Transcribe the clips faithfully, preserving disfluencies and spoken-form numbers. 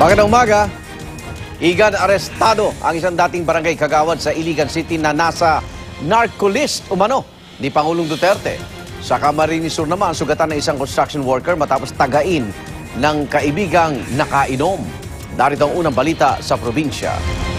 Magandang umaga. Igan arestado ang isang dating barangay kagawad sa Iligan City na nasa narcolist umano ni Pangulong Duterte. Sa Camarines Sur naman, sugatan ng isang construction worker matapos tagain ng kaibigang nakainom. Darito ang unang balita sa probinsya.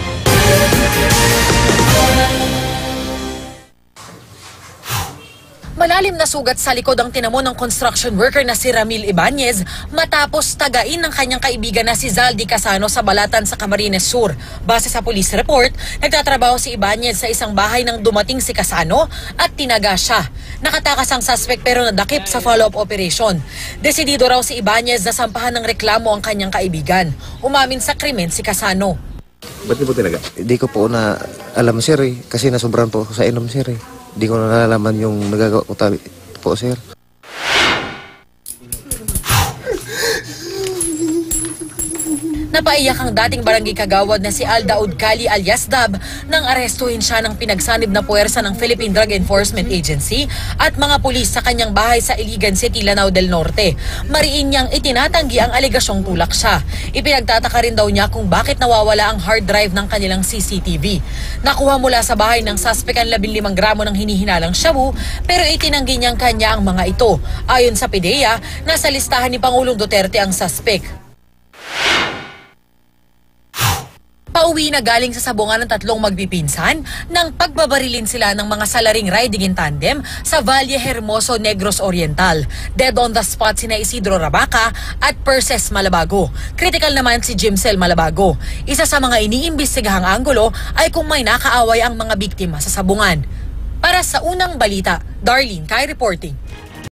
Malalim na sugat sa likod ang tinamo ng construction worker na si Ramil Ibanez matapos tagain ng kanyang kaibigan na si Zaldi Casano sa Balatan sa Camarines Sur. Base sa police report, nagtatrabaho si Ibanez sa isang bahay nang dumating si Casano at tinaga siya. Nakatakas ang suspect pero nadakip sa follow-up operation. Desidido raw si Ibanez na sampahan ng reklamo ang kanyang kaibigan. Umamin sa krimen si Casano. Ba't niyo po tinaga? Hindi ko po na alam, sir, eh. Kasi nasobrahan po ako sa inom, sir, eh. Hindi ko na nalalaman yung nagagawa ko tabi po, sir. Napaiyak ang dating barangay kagawad na si Aldaud Kali alias Dab nang arestuhin siya ng pinagsanib na puwersa ng Philippine Drug Enforcement Agency at mga pulis sa kanyang bahay sa Iligan City, Lanao del Norte. Mariin niyang itinatanggi ang alegasyong tulak siya. Ipinagtataka rin daw niya kung bakit nawawala ang hard drive ng kanilang C C T V. Nakuha mula sa bahay ng suspect ang labing limang gramo ng hinihinalang shabu pero itinanggi niyang kanya ang mga ito. Ayon sa P D E A, nasa listahan ni Pangulong Duterte ang suspect. Pauwi na galing sa sabungan ng tatlong magpipinsan nang pagbabarilin sila ng mga salaring riding in tandem sa Valle Hermoso, Negros Oriental. Dead on the spot sina Isidro Rabaca at Perses Malabago. Critical naman si Jimcel Malabago. Isa sa mga iniimbestigahang anggulo ay kung may nakaaway ang mga biktima sa sabungan. Para sa unang balita, Darlene Kai reporting.